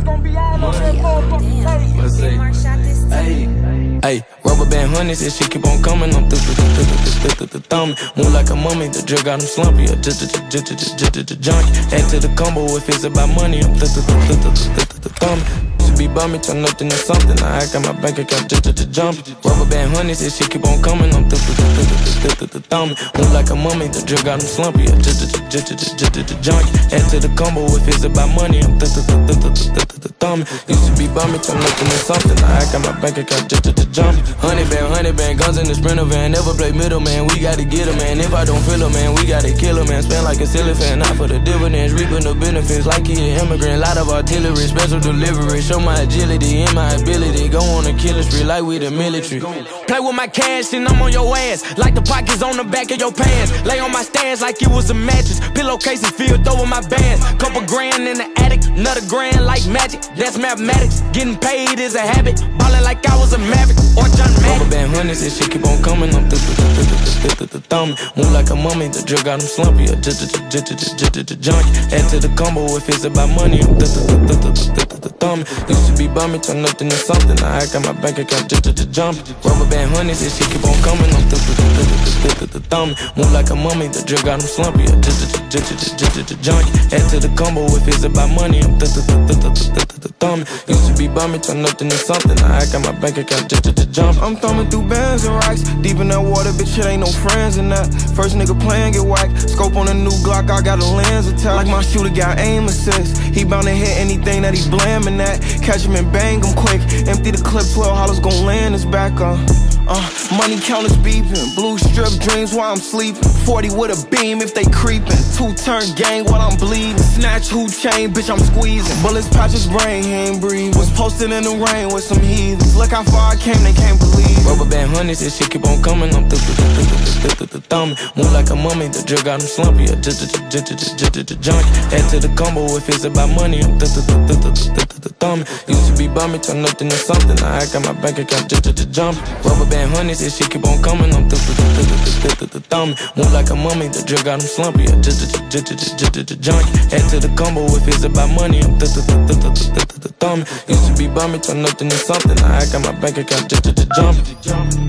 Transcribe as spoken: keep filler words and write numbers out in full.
gon' be all on that motherfucking tape. What's it? Hey, hey, rubber band honeys, this shit keep on coming. I'm th th th th th th th thumbing. Move like a mummy, the drug got him slumpy. Or just a junkie. Add to the combo if it's about money. I'm th th th th th th th thumbing. Be bumming, turn nothing to something. I got my bank account just to jump. Rubber band honeys, this shit keep on coming. I'm th th th th th th thumbing. Move like a mummy, the drug got him slumpy. Just a junkie. Add to the combo if it's about money. I'm th th th th th th thumbing. Used to be bumming, turn nothing to something. I got my bank account just to jump. Hundred band, hundred band, guns in the Sprinter van. Never play middle, man. We gotta get 'em, man. If I don't feel 'em, man, we gotta kill 'em, man. Spend like a silly fan, not for the dividends, reaping the benefits like he an immigrant. Lot of artillery, special delivery. Show my agility and my ability. Go on a killing spree like we the military. Play with my cash and I'm on your ass, like the pockets on the back of your pants. Lay on my stands like it was a mattress. Pillowcases filled over my bands. Couple grand in the attic, another grand like magic. That's mathematics. Getting paid is a habit. Ballin' like I was a maverick or John Madden. Rubber band honeys, this shit keep on coming. I'm th th th th th th thumbing. Move like a mummy, the drug got him slumpy. Or just a junkie. Add to the combo if it's about money. I'm th th th th th th thumbing. Used to be bumming, turn nothing to something. I got my bank account just to jump. Rubber band honeys, this shit keep on coming. I'm th th th th th th thumbing. Move like a mummy, the drug got him slumpy. Or just a junkie. Add to the combo if it's about money. I'm th th th th th th thumbing. Used to be bumming, turn nothing to something. I got my bank account just to jump. I'm thumbing through bands and rocks. Deep in that water, bitch, it ain't no friends in that. First nigga playing get whacked. Scope on a new Glock, I got a lens attached. Like my shooter got aim assist. He bound to hit anything that he blamin' at. Catch him and bang him quick. Empty the clip, twelve hollers gon' land his back on. Uh, money counters beeping. Blue strip dreams while I'm sleeping. forty with a beam if they creeping. Two turn gang while I'm bleeding. Snatch who chain, bitch, I'm squeezing. Bullets patch his brain, he ain't breathe. Was posted in the rain with some heathens. Look how far I came, they can't believe. Rubber band honeys, this shit keep on coming. I'm th th th th th th thumbing. Move like a mummy, the drug got him slumpy. Or just a junkie. Add to the combo if it's about money. I'm th th th th th th thumbing. Used to be bumming, turn nothing to something. I got my bank account just to jump. Rubber band honeys, this shit keep on coming. I'm th th th th th th thumbing. Move like a mummy, the drug got him slumpy. Or just a junkie. Add to the combo if it's about money. I'm th th th th th th thumbing. Used to be bumming, turn nothing to something. I got my bank account just to jump.